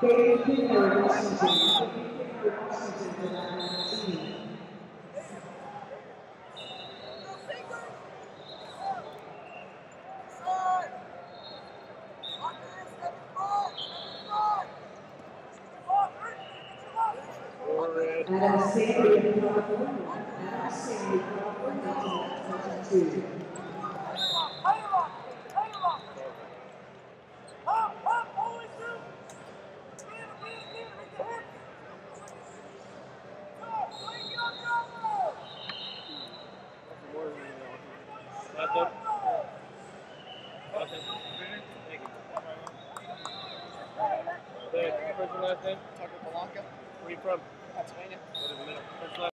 David Pinner, Washington. David Pinner, Washington for that number 19. Adam Sandy, California. Adam Sandy, California, 22. First and last name? Tucker Palanca. Where are you from? Pennsylvania. What is the middle? First and last